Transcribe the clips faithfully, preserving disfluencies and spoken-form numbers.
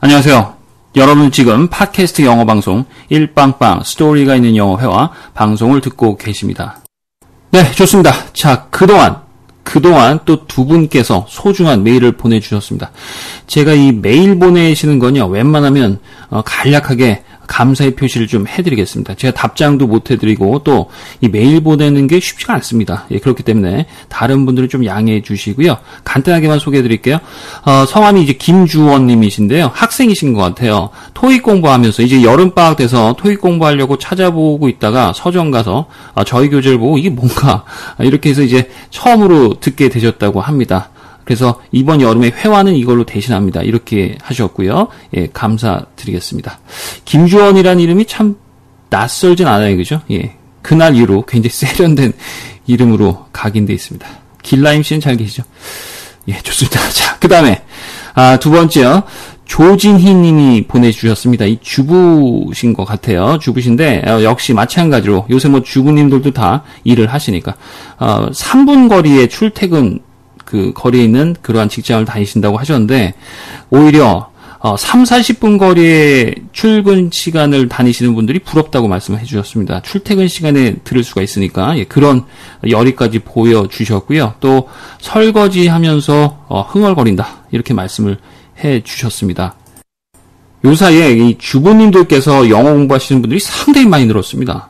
안녕하세요. 여러분은 지금 팟캐스트 영어 방송 일빵빵 스토리가 있는 영어 회화 방송을 듣고 계십니다. 네, 좋습니다. 자, 그동안 그동안 또 두 분께서 소중한 메일을 보내주셨습니다. 제가 이 메일 보내시는 건요, 웬만하면 어, 간략하게 감사의 표시를 좀 해드리겠습니다. 제가 답장도 못 해드리고 또 이 메일 보내는 게 쉽지가 않습니다. 예, 그렇기 때문에 다른 분들은 좀 양해해 주시고요. 간단하게만 소개해드릴게요. 어, 성함이 이제 김주원님이신데요. 학생이신 것 같아요. 토익 공부하면서 이제 여름방학 돼서 토익 공부하려고 찾아보고 있다가 서점 가서 어, 저희 교재를 보고 이게 뭔가 이렇게 해서 이제 처음으로 듣게 되셨다고 합니다. 그래서 이번 여름에 회화는 이걸로 대신합니다. 이렇게 하셨고요. 예, 감사드리겠습니다. 김주원이라는 이름이 참 낯설진 않아요. 그죠? 예. 그날 이후로 굉장히 세련된 이름으로 각인되어 있습니다. 길라임 씨는 잘 계시죠? 예, 좋습니다. 자, 그 다음에, 아, 두 번째요. 조진희 님이 보내주셨습니다. 이 주부신 것 같아요. 주부신데, 어, 역시 마찬가지로 요새 뭐 주부님들도 다 일을 하시니까, 어, 삼 분 거리에 출퇴근 그 거리에 있는 그러한 직장을 다니신다고 하셨는데 오히려 어, 삼, 사십 분 거리에 출근 시간을 다니시는 분들이 부럽다고 말씀을 해주셨습니다. 출퇴근 시간에 들을 수가 있으니까 예, 그런 열의까지 보여주셨고요. 또 설거지하면서 어, 흥얼거린다 이렇게 말씀을 해주셨습니다. 요 사이에 이 주부님들께서 영어 공부하시는 분들이 상당히 많이 늘었습니다.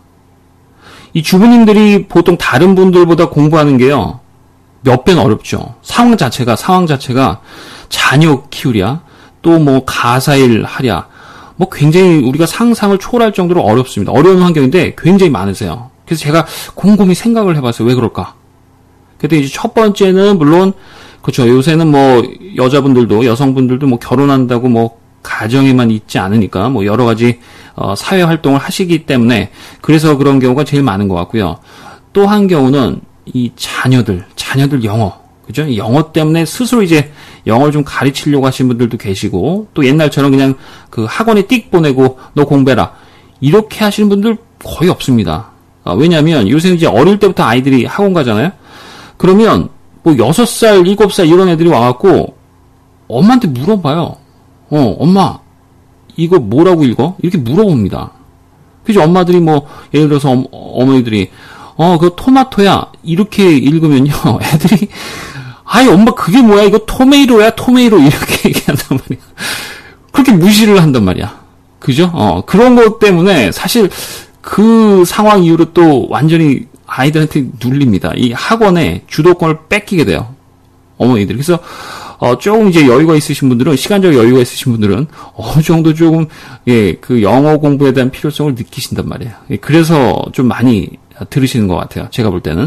이 주부님들이 보통 다른 분들보다 공부하는 게요. 몇 배는 어렵죠. 상황 자체가, 상황 자체가 자녀 키우랴, 또 뭐 가사일 하랴, 뭐 굉장히 우리가 상상을 초월할 정도로 어렵습니다. 어려운 환경인데 굉장히 많으세요. 그래서 제가 곰곰이 생각을 해봤어요. 왜 그럴까? 그때 이제 첫 번째는 물론, 그렇죠. 요새는 뭐 여자분들도, 여성분들도 뭐 결혼한다고 뭐 가정에만 있지 않으니까 뭐 여러 가지 어, 사회 활동을 하시기 때문에 그래서 그런 경우가 제일 많은 것 같고요. 또 한 경우는 이 자녀들, 자녀들 영어, 그죠? 영어 때문에 스스로 이제 영어를 좀 가르치려고 하시는 분들도 계시고, 또 옛날처럼 그냥 그 학원에 띡 보내고 너 공부해라. 이렇게 하시는 분들 거의 없습니다. 아, 왜냐면 요새 이제 어릴 때부터 아이들이 학원 가잖아요? 그러면 뭐 여섯 살, 일곱 살 이런 애들이 와갖고 엄마한테 물어봐요. 어, 엄마, 이거 뭐라고 읽어? 이렇게 물어봅니다. 그죠? 엄마들이 뭐, 예를 들어서 어, 어머니들이 어, 그 토마토야. 이렇게 읽으면요. 애들이 아이 엄마 그게 뭐야? 이거 토메이로야. 토메이로 이렇게 얘기한단 말이야. 그렇게 무시를 한단 말이야. 그죠? 어, 그런 것 때문에 사실 그 상황 이후로 또 완전히 아이들한테 눌립니다. 이 학원에 주도권을 뺏기게 돼요. 어머니들이. 그래서 어, 조금 이제 여유가 있으신 분들은, 시간적 여유가 있으신 분들은 어느 정도 조금, 예, 그 영어 공부에 대한 필요성을 느끼신단 말이에요. 예, 그래서 좀 많이 들으시는 것 같아요. 제가 볼 때는.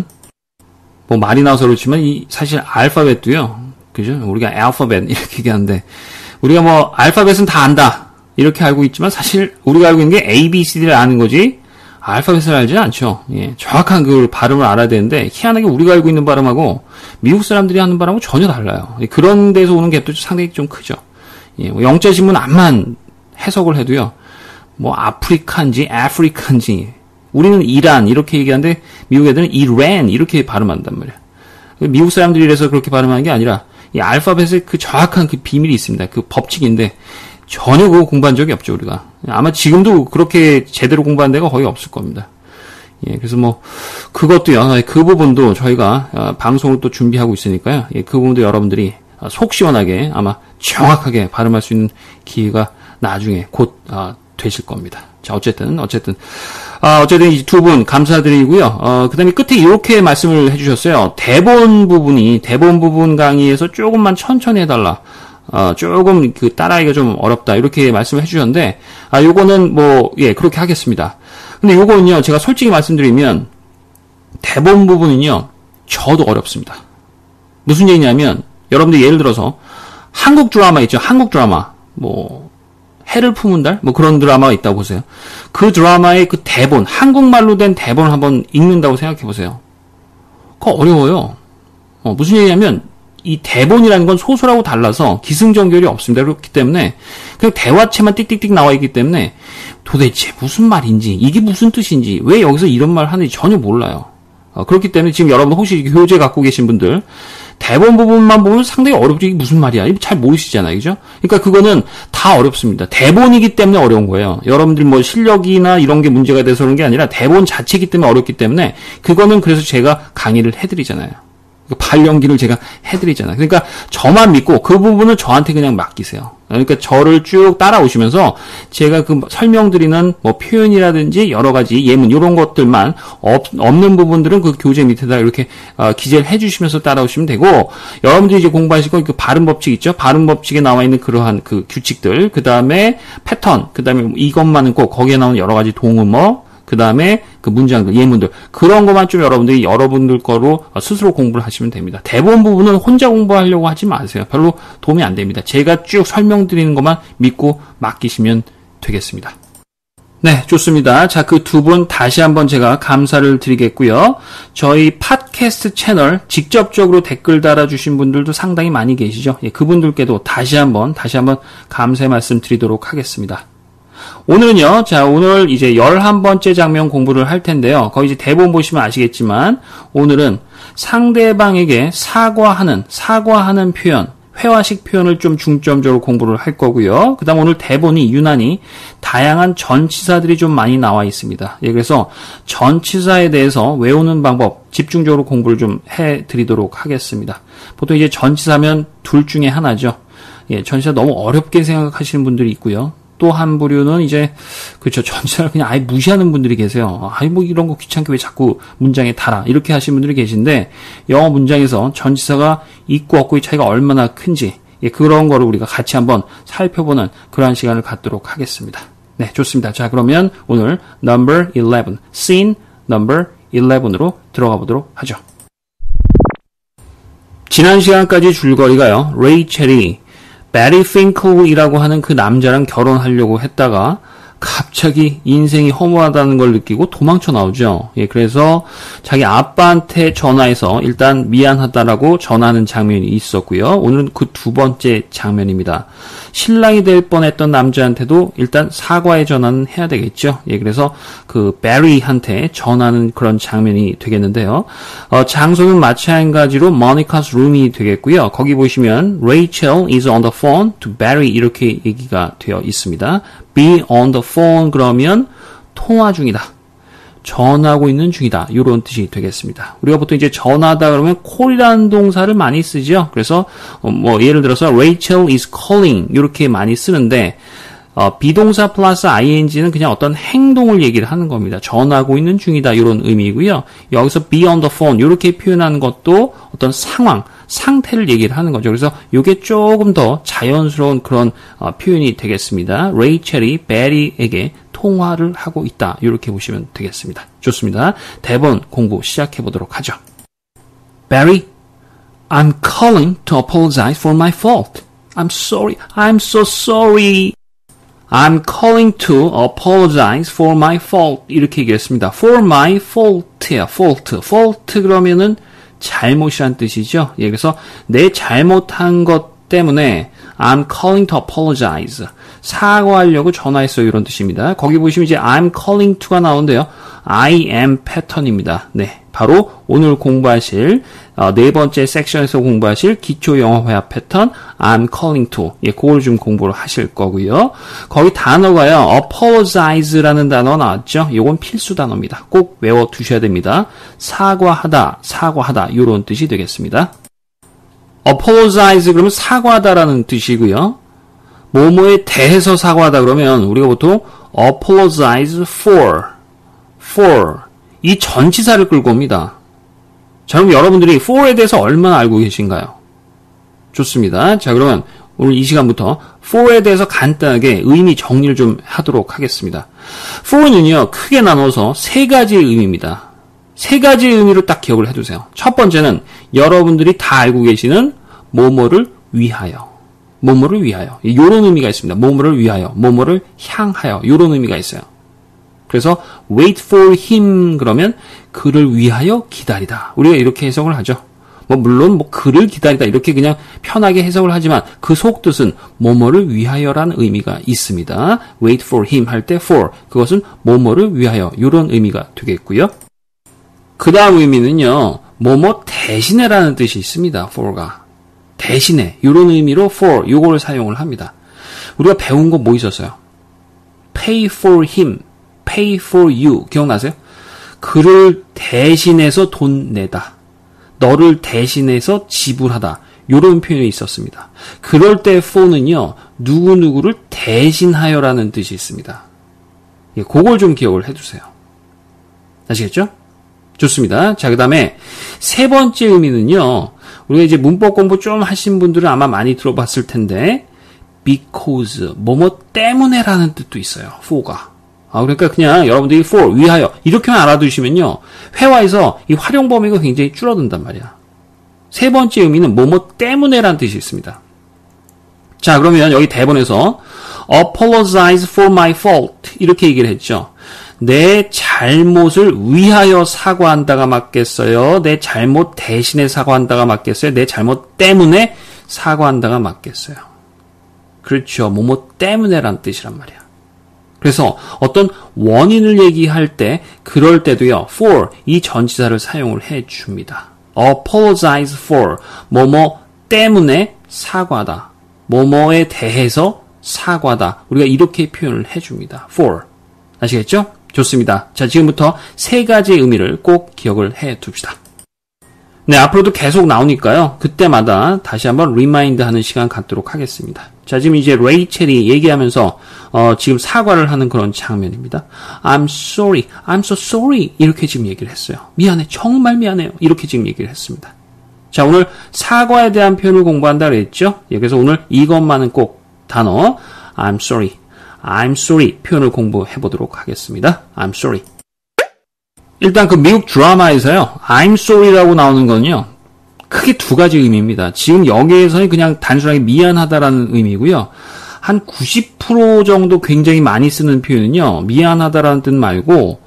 뭐 말이 나와서 그렇지만, 이, 사실 알파벳도요, 그죠? 우리가 알파벳 이렇게 얘기하는데, 우리가 뭐, 알파벳은 다 안다. 이렇게 알고 있지만, 사실 우리가 알고 있는 게 A, B, C, D를 아는 거지, 알파벳을 알지는 않죠. 예, 정확한 그 발음을 알아야 되는데 희한하게 우리가 알고 있는 발음하고 미국 사람들이 하는 발음하고 전혀 달라요. 예, 그런 데서 오는 갭도 상당히 좀 크죠. 예, 뭐 영자 신문 앞만 해석을 해도요. 뭐 아프리카인지 아프리카인지 우리는 이란 이렇게 얘기하는데 미국 애들은 이란 이렇게 발음한단 말이에요. 미국 사람들이 이래서 그렇게 발음하는 게 아니라 이 알파벳의 그 정확한 그 비밀이 있습니다. 그 법칙인데 전혀 그거 공부한 적이 없죠, 우리가. 아마 지금도 그렇게 제대로 공부한 데가 거의 없을 겁니다. 예, 그래서 뭐, 그것도요, 그 부분도 저희가, 어, 방송을 또 준비하고 있으니까요. 예, 그 부분도 여러분들이 속 시원하게 아마 정확하게 발음할 수 있는 기회가 나중에 곧, 아, 되실 겁니다. 자, 어쨌든, 어쨌든. 아, 어쨌든 이 두 분 감사드리고요. 어, 그 다음에 끝에 이렇게 말씀을 해주셨어요. 대본 부분이, 대본 부분 강의에서 조금만 천천히 해달라. 어, 조금 그 따라하기가 좀 어렵다. 이렇게 말씀을 해주셨는데, 아, 요거는 뭐, 예, 그렇게 하겠습니다. 근데 요거는요, 제가 솔직히 말씀드리면, 대본 부분은요, 저도 어렵습니다. 무슨 얘기냐면, 여러분들 예를 들어서, 한국 드라마 있죠? 한국 드라마. 뭐, 해를 품은 달? 뭐 그런 드라마가 있다고 보세요. 그 드라마의 그 대본, 한국말로 된 대본을 한번 읽는다고 생각해 보세요. 그거 어려워요. 어, 무슨 얘기냐면, 이 대본이라는 건 소설하고 달라서 기승전결이 없습니다. 그렇기 때문에 그냥 대화체만 띡띡띡 나와 있기 때문에 도대체 무슨 말인지 이게 무슨 뜻인지 왜 여기서 이런 말 하는지 전혀 몰라요. 어, 그렇기 때문에 지금 여러분 혹시 교재 갖고 계신 분들 대본 부분만 보면 상당히 어렵죠. 이게 무슨 말이야? 잘 모르시잖아요. 그죠? 그러니까 그거는 다 어렵습니다. 대본이기 때문에 어려운 거예요. 여러분들 뭐 실력이나 이런 게 문제가 돼서 그런 게 아니라 대본 자체이기 때문에 어렵기 때문에 그거는 그래서 제가 강의를 해드리잖아요. 발연기를 제가 해드리잖아요. 그러니까 저만 믿고 그 부분은 저한테 그냥 맡기세요. 그러니까 저를 쭉 따라오시면서 제가 그 설명드리는 뭐 표현이라든지 여러 가지 예문 이런 것들만 없, 없는 부분들은 그 교재 밑에다 이렇게 어, 기재를 해주시면서 따라오시면 되고 여러분들이 이제 공부하실 거 그 발음 법칙 있죠? 발음 법칙에 나와 있는 그러한 그 규칙들, 그 다음에 패턴, 그 다음에 이것만은 꼭 거기에 나오는 여러 가지 동음어, 그 다음에 그 문장들, 예문들 그런 것만 좀 여러분들이 여러분들 거로 스스로 공부를 하시면 됩니다. 대본 부분은 혼자 공부하려고 하지 마세요. 별로 도움이 안 됩니다. 제가 쭉 설명드리는 것만 믿고 맡기시면 되겠습니다. 네, 좋습니다. 자, 그 두 분 다시 한번 제가 감사를 드리겠고요. 저희 팟캐스트 채널 직접적으로 댓글 달아주신 분들도 상당히 많이 계시죠. 예, 그분들께도 다시 한번 다시 한번 감사의 말씀 드리도록 하겠습니다. 오늘은요, 자, 오늘 이제 열한 번째 장면 공부를 할 텐데요. 거기 이제 대본 보시면 아시겠지만, 오늘은 상대방에게 사과하는, 사과하는 표현, 회화식 표현을 좀 중점적으로 공부를 할 거고요. 그 다음 오늘 대본이 유난히 다양한 전치사들이 좀 많이 나와 있습니다. 예, 그래서 전치사에 대해서 외우는 방법, 집중적으로 공부를 좀 해 드리도록 하겠습니다. 보통 이제 전치사면 둘 중에 하나죠. 예, 전치사 너무 어렵게 생각하시는 분들이 있고요. 또 한 부류는 이제 그렇죠 전치사를 그냥 아예 무시하는 분들이 계세요. 아이 뭐 이런 거 귀찮게 왜 자꾸 문장에 달아 이렇게 하시는 분들이 계신데 영어 문장에서 전치사가 있고 없고의 차이가 얼마나 큰지 예, 그런 거를 우리가 같이 한번 살펴보는 그러한 시간을 갖도록 하겠습니다. 네, 좋습니다. 자, 그러면 오늘 number eleven, scene number eleven으로 들어가 보도록 하죠. 지난 시간까지 줄거리가요. 레이첼이 베리 핑클이라고 하는 그 남자랑 결혼하려고 했다가 갑자기 인생이 허무하다는 걸 느끼고 도망쳐 나오죠. 예, 그래서 자기 아빠한테 전화해서 일단 미안하다라고 전하는 장면이 있었고요. 오늘은 그 두 번째 장면입니다. 신랑이 될 뻔했던 남자한테도 일단 사과의 전화는 해야 되겠죠. 예, 그래서 그 베리한테 전하는 그런 장면이 되겠는데요. 어, 장소는 마찬가지로 Monica's room이 되겠고요. 거기 보시면 Rachel is on the phone to Barry 이렇게 얘기가 되어 있습니다. be on the phone 그러면 통화 중이다. 전하고 있는 중이다. 이런 뜻이 되겠습니다. 우리가 보통 이제 전하다 그러면 call이라는 동사를 많이 쓰죠. 그래서 어, 뭐 예를 들어서 Rachel is calling 이렇게 많이 쓰는데 어, 비동사 플러스 ing는 그냥 어떤 행동을 얘기를 하는 겁니다. 전하고 있는 중이다. 이런 의미이고요. 여기서 be on the phone 이렇게 표현하는 것도 어떤 상황, 상태를 얘기를 하는 거죠. 그래서 이게 조금 더 자연스러운 그런 어, 표현이 되겠습니다. 레이첼이 베리에게 통화를 하고 있다. 이렇게 보시면 되겠습니다. 좋습니다. 대본 공부 시작해 보도록 하죠. Barry, I'm calling to apologize for my fault. I'm sorry. I'm so sorry. I'm calling to apologize for my fault. 이렇게 얘기했습니다. For my fault야. fault. fault 그러면은 잘못이란 뜻이죠. 예, 그래서 내 잘못한 것 때문에 I'm calling to apologize. 사과하려고 전화했어요. 이런 뜻입니다. 거기 보시면 이제 I'm calling to가 나오는데요. I am 패턴입니다. 네, 바로 오늘 공부하실 어, 네 번째 섹션에서 공부하실 기초 영어 회화 패턴 I'm calling to. 예, 그걸 좀 공부를 하실 거고요. 거기 단어가요. apologize라는 단어 나왔죠. 이건 필수 단어입니다. 꼭 외워 두셔야 됩니다. 사과하다, 사과하다 이런 뜻이 되겠습니다. apologize 그러면 사과하다라는 뜻이고요. 뭐뭐에 대해서 사과하다 그러면 우리가 보통 apologize for, for 이 전치사를 끌고 옵니다. 자, 그럼 여러분들이 for에 대해서 얼마나 알고 계신가요? 좋습니다. 자, 그러면 오늘 이 시간부터 for에 대해서 간단하게 의미 정리를 좀 하도록 하겠습니다. for는요, 크게 나눠서 세 가지의 의미입니다. 세 가지의 의미로 딱 기억을 해두세요. 첫 번째는 여러분들이 다 알고 계시는 뭐뭐를 위하여. 뭐뭐를 위하여. 이런 의미가 있습니다. 뭐뭐를 위하여. 뭐뭐를 향하여. 이런 의미가 있어요. 그래서 wait for him 그러면 그를 위하여 기다리다. 우리가 이렇게 해석을 하죠. 뭐 물론 뭐 그를 기다리다 이렇게 그냥 편하게 해석을 하지만 그 속뜻은 뭐뭐를 위하여라는 의미가 있습니다. wait for him 할 때 for 그것은 뭐뭐를 위하여 이런 의미가 되겠고요. 그 다음 의미는요, 뭐뭐 대신에라는 뜻이 있습니다. for가. 대신에. 이런 의미로 for, 요거를 사용을 합니다. 우리가 배운 거 뭐 있었어요? pay for him, pay for you. 기억나세요? 그를 대신해서 돈 내다. 너를 대신해서 지불하다. 요런 표현이 있었습니다. 그럴 때 for는요, 누구누구를 대신하여라는 뜻이 있습니다. 예, 그걸 좀 기억을 해두세요. 아시겠죠? 좋습니다. 자, 그 다음에 세 번째 의미는요, 우리가 이제 문법 공부 좀 하신 분들은 아마 많이 들어봤을 텐데, because, 뭐뭐 때문에라는 뜻도 있어요. for가. 아, 그러니까 그냥 여러분들이 for, 위하여, 이렇게만 알아두시면요, 회화에서 이 활용 범위가 굉장히 줄어든단 말이야. 세 번째 의미는 뭐뭐 때문에라는 뜻이 있습니다. 자, 그러면 여기 대본에서 apologize for my fault 이렇게 얘기를 했죠. 내 잘못을 위하여 사과한다가 맞겠어요? 내 잘못 대신에 사과한다가 맞겠어요? 내 잘못 때문에 사과한다가 맞겠어요? 그렇죠. 뭐뭐 때문에란 뜻이란 말이야. 그래서 어떤 원인을 얘기할 때 그럴 때도요. for 이 전치사를 사용을 해줍니다. apologize for 뭐뭐 때문에 사과다. 뭐뭐에 대해서 사과다. 우리가 이렇게 표현을 해줍니다. for. 아시겠죠? 좋습니다. 자, 지금부터 세 가지의 의미를 꼭 기억을 해 둡시다. 네, 앞으로도 계속 나오니까요. 그때마다 다시 한번 리마인드 하는 시간 갖도록 하겠습니다. 자, 지금 이제 레이첼이 얘기하면서 어, 지금 사과를 하는 그런 장면입니다. I'm sorry, I'm so sorry 이렇게 지금 얘기를 했어요. 미안해, 정말 미안해요. 이렇게 지금 얘기를 했습니다. 자, 오늘 사과에 대한 표현을 공부한다 그랬죠? 예, 그래서 오늘 이것만은 꼭 단어 I'm sorry, I'm sorry 표현을 공부해 보도록 하겠습니다. I'm sorry. 일단 그 미국 드라마에서요. I'm sorry라고 나오는 건요. 크게 두 가지 의미입니다. 지금 여기에서는 그냥 단순하게 미안하다라는 의미고요. 한 구십 퍼센트 정도 굉장히 많이 쓰는 표현은요. 미안하다라는 뜻 말고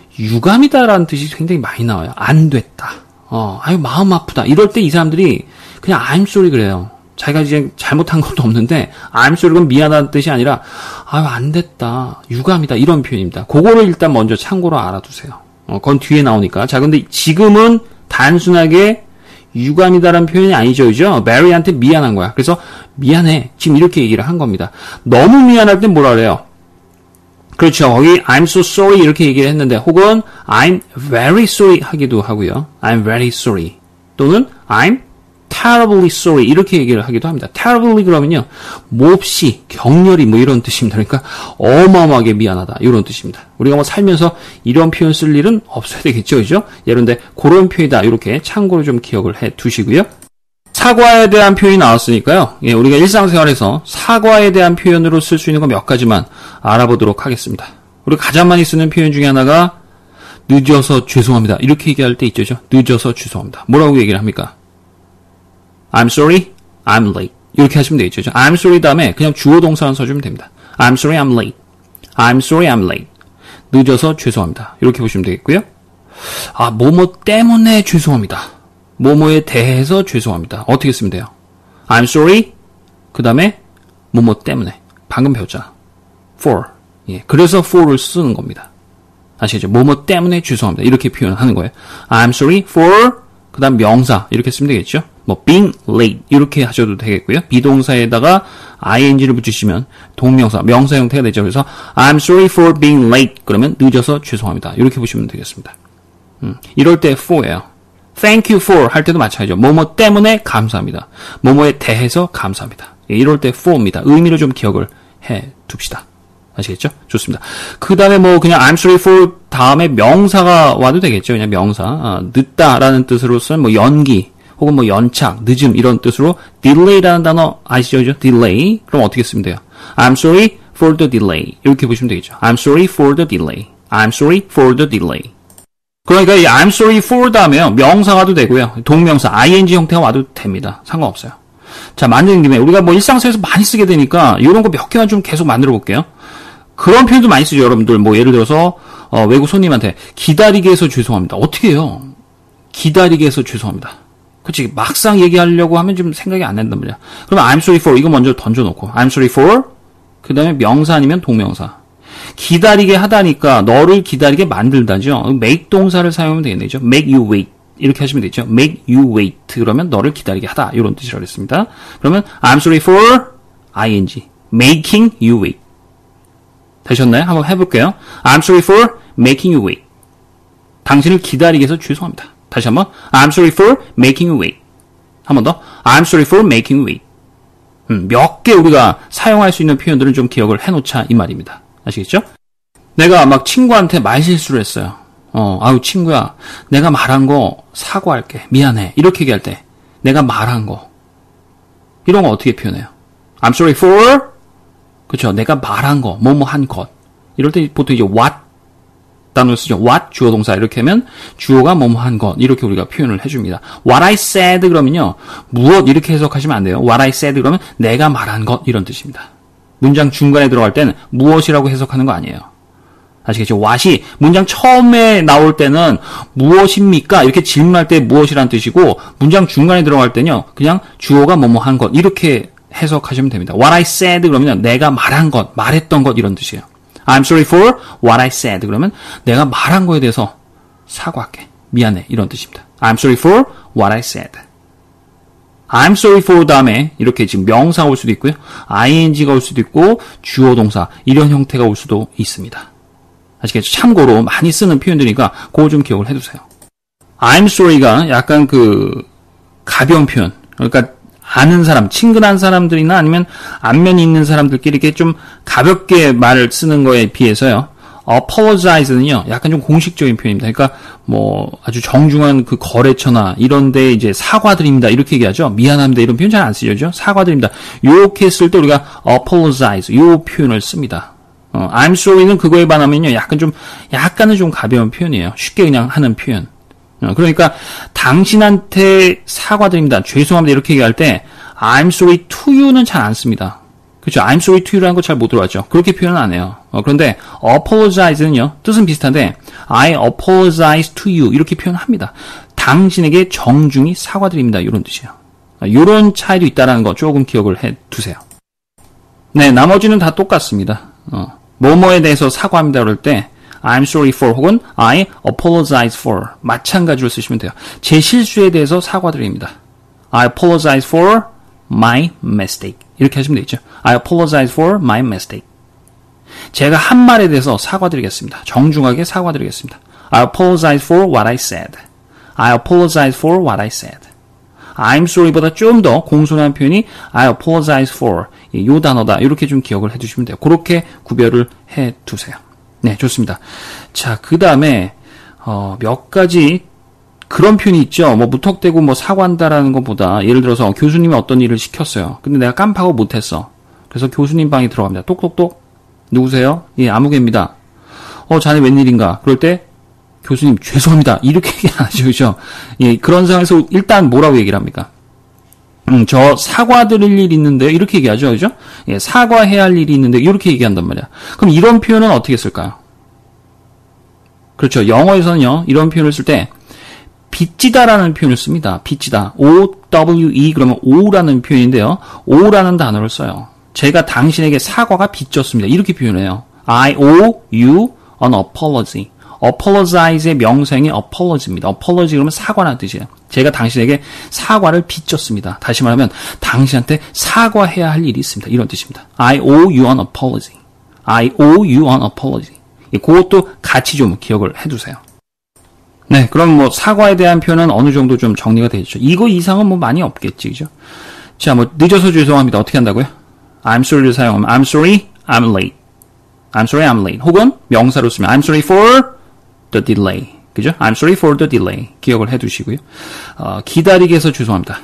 유감이다라는 뜻이 굉장히 많이 나와요. 안 됐다. 어, 아유 마음 아프다. 이럴 때 이 사람들이 그냥 I'm sorry 그래요. 자기가 이제 잘못한 것도 없는데 I'm sorry가 미안하다는 뜻이 아니라 아유 안 됐다. 유감이다. 이런 표현입니다. 그거를 일단 먼저 참고로 알아두세요. 어, 그건 뒤에 나오니까. 자, 근데 지금은 단순하게 유감이다라는 표현이 아니죠, 그죠? 메리한테 미안한 거야. 그래서 미안해. 지금 이렇게 얘기를 한 겁니다. 너무 미안할 땐 뭐라 그래요? 그렇죠. 거기 I'm so sorry 이렇게 얘기를 했는데 혹은 I'm very sorry 하기도 하고요. I'm very sorry 또는 I'm terribly sorry 이렇게 얘기를 하기도 합니다. terribly 그러면요. 몹시, 격렬히 뭐 이런 뜻입니다. 그러니까 어마어마하게 미안하다 이런 뜻입니다. 우리가 뭐 살면서 이런 표현 쓸 일은 없어야 되겠죠. 그죠? 예컨대 그런 표현이다 이렇게 참고로 좀 기억을 해 두시고요. 사과에 대한 표현이 나왔으니까요. 예, 우리가 일상생활에서 사과에 대한 표현으로 쓸 수 있는 거 몇 가지만 알아보도록 하겠습니다. 우리가 가장 많이 쓰는 표현 중에 하나가 늦어서 죄송합니다. 이렇게 얘기할 때 있죠. 늦어서 죄송합니다. 뭐라고 얘기를 합니까? I'm sorry, I'm late. 이렇게 하시면 되겠죠. I'm sorry 다음에 그냥 주어 동사만 써주면 됩니다. I'm sorry, I'm late. I'm sorry, I'm late. 늦어서 죄송합니다. 이렇게 보시면 되겠고요. 아, 뭐뭐 때문에 죄송합니다. 뭐뭐에 대해서 죄송합니다. 어떻게 쓰면 돼요? I'm sorry, 그 다음에 뭐뭐 때문에. 방금 배웠잖아. for. 예, 그래서 for를 쓰는 겁니다. 아시겠죠? 뭐뭐 때문에 죄송합니다. 이렇게 표현하는 거예요. I'm sorry for, 그 다음 명사. 이렇게 쓰면 되겠죠? 뭐 being late 이렇게 하셔도 되겠고요. 비동사에다가 ing를 붙이시면 동명사, 명사 형태가 되죠. 그래서 I'm sorry for being late 그러면 늦어서 죄송합니다. 이렇게 보시면 되겠습니다. 음, 이럴 때 for예요. Thank you for 할 때도 마찬가지죠. 뭐뭐 때문에 감사합니다. 뭐뭐에 대해서 감사합니다. 예, 이럴 때 for입니다. 의미를 좀 기억을 해 둡시다. 아시겠죠? 좋습니다. 그 다음에 뭐 그냥 I'm sorry for 다음에 명사가 와도 되겠죠. 그냥 명사. 아, 늦다라는 뜻으로서는 뭐 연기 혹은 뭐 연착, 늦음 이런 뜻으로 delay라는 단어 아시죠? 그죠? delay. 그럼 어떻게 쓰면 돼요? I'm sorry for the delay. 이렇게 보시면 되겠죠. I'm sorry for the delay. I'm sorry for the delay. 그러니까 이 I'm sorry for 다음에요. 명사가도 되고요. 동명사 ing 형태가 와도 됩니다. 상관없어요. 자, 만드는 김에 우리가 뭐 일상생활에서 많이 쓰게 되니까 이런 거 몇 개만 좀 계속 만들어 볼게요. 그런 표현도 많이 쓰죠, 여러분들. 뭐 예를 들어서 어, 외국 손님한테 기다리게 해서 죄송합니다. 어떻게 해요? 기다리게 해서 죄송합니다. 그치, 막상 얘기하려고 하면 좀 생각이 안 난단 말이야. 그러면 I'm sorry for 이거 먼저 던져놓고 I'm sorry for 그 다음에 명사 아니면 동명사. 기다리게 하다니까 너를 기다리게 만들다죠. make 동사를 사용하면 되겠네요. make you wait. 이렇게 하시면 되죠. make you wait. 그러면 너를 기다리게 하다. 이런 뜻이라고 했습니다. 그러면 I'm sorry for ing. making you wait. 되셨나요? 한번 해볼게요. I'm sorry for making you wait. 당신을 기다리게 해서 죄송합니다. 다시 한번 I'm sorry for making you wait. 한 번 더 I'm sorry for making you wait. 음, 몇 개 우리가 사용할 수 있는 표현들은 좀 기억을 해놓자 이 말입니다. 아시겠죠? 내가 막 친구한테 말실수를 했어요. 어, 아유 친구야 내가 말한 거 사과할게. 미안해. 이렇게 얘기할 때 내가 말한 거 이런 거 어떻게 표현해요? I'm sorry for 그렇죠. 내가 말한 거 뭐뭐 한 것 이럴 때 보통 이제 what 단어를 쓰죠. what 주어 동사 이렇게 하면 주어가 뭐뭐 한 것 이렇게 우리가 표현을 해줍니다. What I said 그러면요 무엇 이렇게 해석하시면 안 돼요. What I said 그러면 내가 말한 것 이런 뜻입니다. 문장 중간에 들어갈 때는 무엇이라고 해석하는 거 아니에요. 아시겠죠? what이 문장 처음에 나올 때는 무엇입니까? 이렇게 질문할 때 무엇이란 뜻이고 문장 중간에 들어갈 때는요 그냥 주어가 뭐뭐 한 것 이렇게 해석하시면 됩니다. What I said 그러면 내가 말한 것, 말했던 것 이런 뜻이에요. I'm sorry for what I said 그러면 내가 말한 거에 대해서 사과할게. 미안해. 이런 뜻입니다. I'm sorry for what I said. I'm sorry for 다음에 이렇게 지금 명사가 올 수도 있고요. ing가 올 수도 있고 주어 동사 이런 형태가 올 수도 있습니다. 아시겠죠? 참고로 많이 쓰는 표현들이니까 그거 좀 기억을 해두세요. I'm sorry가 약간 그 가벼운 표현. 그러니까 아는 사람, 친근한 사람들이나 아니면 안면이 있는 사람들끼리 이렇게 좀 가볍게 말을 쓰는 거에 비해서요. apologize는요, 약간 좀 공식적인 표현입니다. 그러니까 뭐 아주 정중한 그 거래처나 이런데 이제 사과드립니다 이렇게 얘기하죠. 미안합니다 이런 표현 잘 안 쓰죠. 사과드립니다. 요렇게 쓸 때 우리가 apologize 요 표현을 씁니다. 어, I'm sorry는 그거에 반하면요, 약간 좀 약간은 좀 가벼운 표현이에요. 쉽게 그냥 하는 표현. 그러니까 당신한테 사과드립니다. 죄송합니다. 이렇게 얘기할 때 I'm sorry to you는 잘 안 씁니다. 그렇죠? I'm sorry to you라는 거 잘 못 들어봤죠. 그렇게 표현은 안 해요. 어, 그런데 apologize는요. 뜻은 비슷한데 I apologize to you 이렇게 표현합니다. 당신에게 정중히 사과드립니다. 이런 뜻이에요. 이런 차이도 있다는 거 조금 기억을 해두세요. 네, 나머지는 다 똑같습니다. 어, 뭐뭐에 대해서 사과합니다. 그럴 때 I'm sorry for 혹은 I apologize for 마찬가지로 쓰시면 돼요. 제 실수에 대해서 사과드립니다. I apologize for my mistake 이렇게 하시면 되겠죠. I apologize for my mistake. 제가 한 말에 대해서 사과드리겠습니다. 정중하게 사과드리겠습니다. I apologize for what I said. I apologize for what I said. I'm sorry보다 좀 더 공손한 표현이 I apologize for 이 단어다. 이렇게 좀 기억을 해두시면 돼요. 그렇게 구별을 해두세요. 네, 좋습니다. 자, 그 다음에 어, 몇 가지 그런 표현이 있죠. 뭐 무턱대고 뭐 사과한다라는 것보다 예를 들어서 교수님이 어떤 일을 시켰어요. 근데 내가 깜빡하고 못했어. 그래서 교수님 방에 들어갑니다. 똑똑똑. 누구세요? 예, 아무개입니다. 어, 자네 웬일인가? 그럴 때 교수님 죄송합니다. 이렇게 얘기 안 하죠, 그죠? 예, 그런 상황에서 일단 뭐라고 얘기를 합니까? 음, 저 사과드릴 일이 있는데요. 이렇게 얘기하죠, 그죠? 예, 사과해야 할 일이 있는데 이렇게 얘기한단 말이야. 그럼 이런 표현은 어떻게 쓸까요? 그렇죠. 영어에서는요, 이런 표현을 쓸 때 빚지다라는 표현을 씁니다. 빚지다. O-W-E 그러면 O라는 표현인데요. O라는 단어를 써요. 제가 당신에게 사과가 빚졌습니다. 이렇게 표현해요. I owe you an apology. apologize의 명사형이 apology입니다. apology 그러면 사과라는 뜻이에요. 제가 당신에게 사과를 빚졌습니다. 다시 말하면 당신한테 사과해야 할 일이 있습니다. 이런 뜻입니다. I owe you an apology. I owe you an apology. 그것도 같이 좀 기억을 해두세요. 네, 그럼 뭐 사과에 대한 표현은 어느 정도 좀 정리가 되죠. 이거 이상은 뭐 많이 없겠지, 그죠? 자, 뭐 늦어서 죄송합니다. 어떻게 한다고요? I'm sorry를 사용하면 I'm sorry, I'm late. I'm sorry, I'm late. 혹은 명사로 쓰면 I'm sorry for the delay. 그죠? I'm sorry for the delay. 기억을 해두시고요. 어, 기다리게 해서 죄송합니다.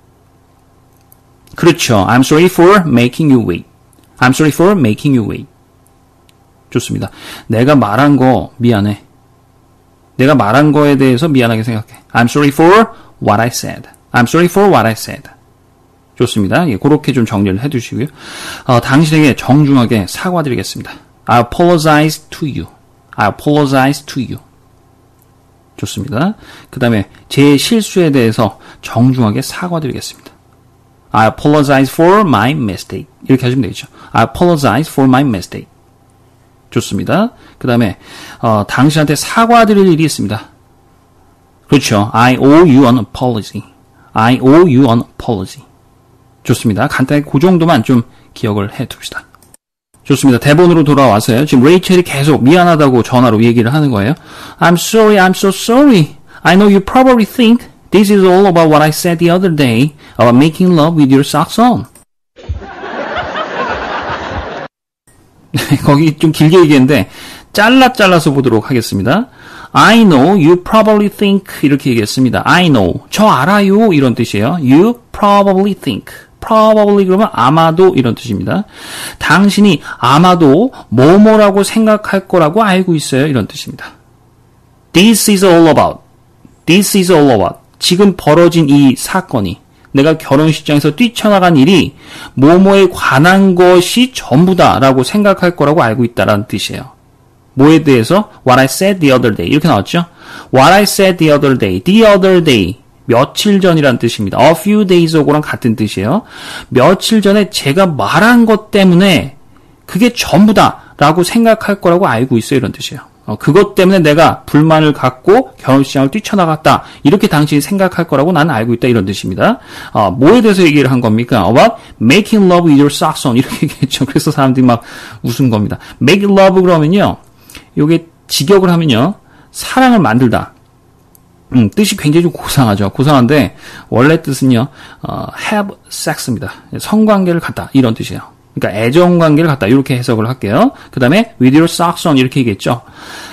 그렇죠. I'm sorry for making you wait. I'm sorry for making you wait. 좋습니다. 내가 말한 거 미안해. 내가 말한 거에 대해서 미안하게 생각해. I'm sorry for what I said. I'm sorry for what I said. 좋습니다. 예, 그렇게 좀 정리를 해두시고요. 어, 당신에게 정중하게 사과드리겠습니다. I apologize to you. I apologize to you. 좋습니다. 그 다음에 제 실수에 대해서 정중하게 사과드리겠습니다. I apologize for my mistake. 이렇게 하시면 되겠죠. I apologize for my mistake. 좋습니다. 그 다음에 어, 당신한테 사과드릴 일이 있습니다. 그렇죠. I owe you an apology. I owe you an apology. 좋습니다. 간단히 그 정도만 좀 기억을 해둡시다. 좋습니다. 대본으로 돌아와서요. 지금 레이첼이 계속 미안하다고 전화로 얘기를 하는 거예요. I'm sorry, I'm so sorry. I know you probably think this is all about what I said the other day about making love with your socks on. 거기 좀 길게 얘기했는데 잘라 잘라서 보도록 하겠습니다. I know you probably think 이렇게 얘기했습니다. I know 저 알아요 이런 뜻이에요. You probably think probably 그러면 아마도 이런 뜻입니다. 당신이 아마도 뭐뭐라고 생각할 거라고 알고 있어요 이런 뜻입니다. This is all about This is all about 지금 벌어진 이 사건이 내가 결혼식장에서 뛰쳐나간 일이 뭐뭐에 관한 것이 전부다라고 생각할 거라고 알고 있다라는 뜻이에요. 뭐에 대해서? What I said the other day. 이렇게 나왔죠? What I said the other day. The other day. 며칠 전이란 뜻입니다. A few days ago랑 같은 뜻이에요. 며칠 전에 제가 말한 것 때문에 그게 전부다라고 생각할 거라고 알고 있어요. 이런 뜻이에요. 어, 그것 때문에 내가 불만을 갖고 결혼식장을 뛰쳐나갔다. 이렇게 당신이 생각할 거라고 나는 알고 있다. 이런 뜻입니다. 어, 뭐에 대해서 얘기를 한 겁니까? About making love with your socks on. 이렇게 얘기했죠. 그래서 사람들이 막 웃은 겁니다. make love 그러면요. 요게 직역을 하면요. 사랑을 만들다. 음, 뜻이 굉장히 좀 고상하죠. 고상한데 원래 뜻은요. 어, have sex입니다. 성관계를 갖다. 이런 뜻이에요. 그러니까 애정관계를 갖다. 이렇게 해석을 할게요. 그 다음에 with your socks on 이렇게 얘기했죠.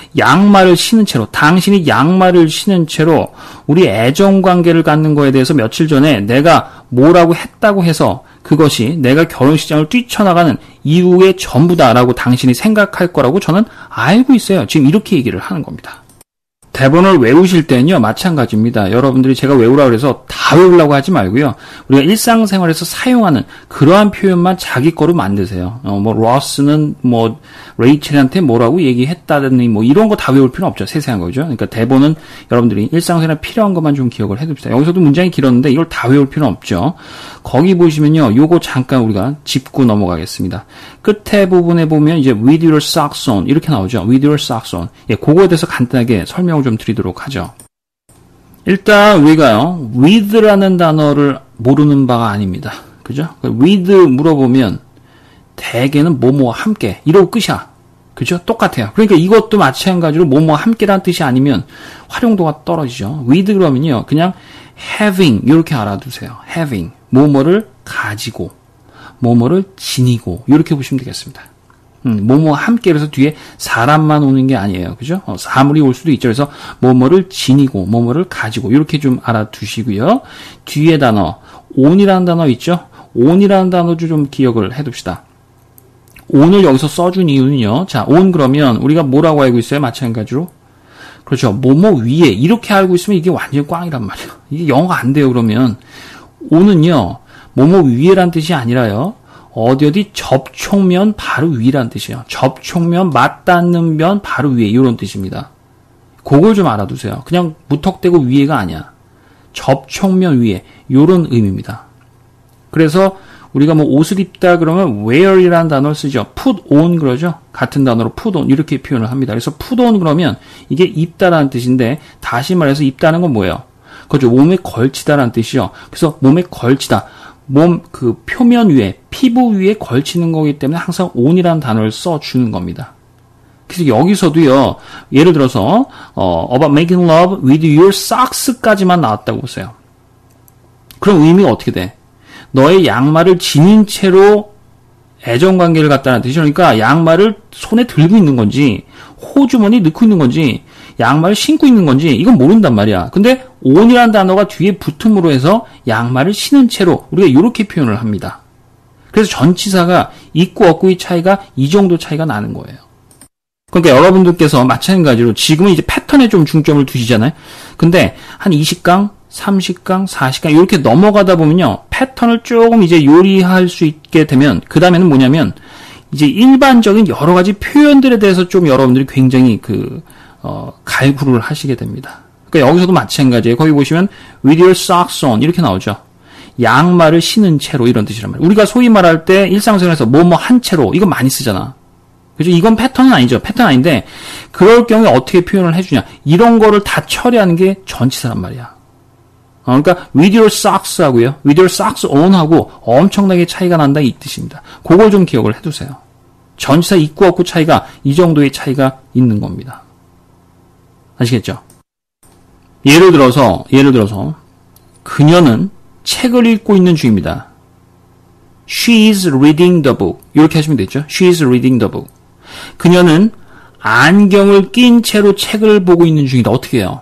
양말을 신은 채로 당신이 양말을 신은 채로 우리 애정관계를 갖는 거에 대해서 며칠 전에 내가 뭐라고 했다고 해서 그것이 내가 결혼식장을 뛰쳐나가는 이후의 전부다라고 당신이 생각할 거라고 저는 알고 있어요. 지금 이렇게 얘기를 하는 겁니다. 대본을 외우실 때는요, 마찬가지입니다. 여러분들이 제가 외우라고 해서 다 외우려고 하지 말고요. 우리가 일상생활에서 사용하는 그러한 표현만 자기 거로 만드세요. 어, 뭐, 로스는 뭐, 레이첼한테 뭐라고 얘기했다더니 뭐, 이런 거 다 외울 필요는 없죠. 세세한 거죠. 그러니까 대본은 여러분들이 일상생활에 필요한 것만 좀 기억을 해둡시다. 여기서도 문장이 길었는데 이걸 다 외울 필요는 없죠. 거기 보시면요, 요거 잠깐 우리가 짚고 넘어가겠습니다. 끝에 부분에 보면 이제 with your socks on 이렇게 나오죠. with your socks on. 예, 그거에 대해서 간단하게 설명을 좀 드리도록 하죠. 일단 우리가요, with라는 단어를 모르는 바가 아닙니다. 그죠? with 물어보면 대개는 뭐뭐와 함께 이러고 끝이야. 그죠? 똑같아요. 그러니까 이것도 마찬가지로 뭐뭐와 함께라는 뜻이 아니면 활용도가 떨어지죠. with 그러면요, 그냥 having 이렇게 알아두세요. having 뭐뭐를 가지고 뭐뭐를 지니고 이렇게 보시면 되겠습니다. 음, 뭐뭐와 함께 그래서 뒤에 사람만 오는 게 아니에요. 그죠? 어, 사물이 올 수도 있죠. 그래서 뭐뭐를 지니고 뭐뭐를 가지고 이렇게 좀 알아두시고요. 뒤에 단어 on이라는 단어 있죠? on이라는 단어 좀 기억을 해둡시다. on을 여기서 써준 이유는요. 자, on 그러면 우리가 뭐라고 알고 있어요? 마찬가지로 그렇죠. 뭐뭐 위에 이렇게 알고 있으면 이게 완전 꽝이란 말이에요. 이게 영어가 안 돼요. 그러면 on은요. 뭐뭐 위에란 뜻이 아니라요. 어디 어디 접촉면 바로 위란 뜻이에요. 접촉면 맞닿는 면 바로 위에 이런 뜻입니다. 그걸 좀 알아두세요. 그냥 무턱대고 위에가 아니야. 접촉면 위에 이런 의미입니다. 그래서 우리가 뭐 옷을 입다 그러면 wear이라는 단어를 쓰죠. put on 그러죠. 같은 단어로 put on 이렇게 표현을 합니다. 그래서 put on 그러면 이게 입다라는 뜻인데 다시 말해서 입다는 건 뭐예요? 그렇죠. 몸에 걸치다라는 뜻이죠. 그래서 몸에 걸치다. 몸 그 표면 위에 피부 위에 걸치는 거기 때문에 항상 on이라는 단어를 써주는 겁니다. 그래서 여기서도요. 예를 들어서 어, about making love with your socks까지만 나왔다고 보세요. 그럼 의미가 어떻게 돼? 너의 양말을 지닌 채로 애정관계를 갖다는 뜻이죠. 그러니까 양말을 손에 들고 있는 건지 호주머니에 넣고 있는 건지 양말을 신고 있는 건지 이건 모른단 말이야. 근데 on이라는 단어가 뒤에 붙음으로 해서 양말을 신은 채로 우리가 이렇게 표현을 합니다. 그래서 전치사가 있고 없고의 차이가 이 정도 차이가 나는 거예요. 그러니까 여러분들께서 마찬가지로 지금은 이제 패턴에 좀 중점을 두시잖아요. 근데 한 이십 강, 삼십 강, 사십 강 이렇게 넘어가다 보면요. 패턴을 조금 이제 요리할 수 있게 되면 그 다음에는 뭐냐면 이제 일반적인 여러 가지 표현들에 대해서 좀 여러분들이 굉장히 그 어, 갈구를 하시게 됩니다. 그러니까 여기서도 마찬가지예요. 거기 보시면 with your socks on 이렇게 나오죠. 양말을 신은 채로 이런 뜻이란 말이에요. 우리가 소위 말할 때 일상생활에서 뭐뭐 한 채로 이거 많이 쓰잖아. 그죠? 이건 패턴은 아니죠. 패턴 아닌데 그럴 경우에 어떻게 표현을 해주냐. 이런 거를 다 처리하는 게 전치사란 말이야. 어, 그러니까 with your socks 하고요. with your socks on 하고 엄청나게 차이가 난다 이 뜻입니다. 그걸 좀 기억을 해두세요. 전치사 있고 없고 차이가 이 정도의 차이가 있는 겁니다. 아시겠죠? 예를 들어서 예를 들어서 그녀는 책을 읽고 있는 중입니다. She is reading the book. 이렇게 하시면 되죠. She is reading the book. 그녀는 안경을 낀 채로 책을 보고 있는 중이다. 어떻게 해요?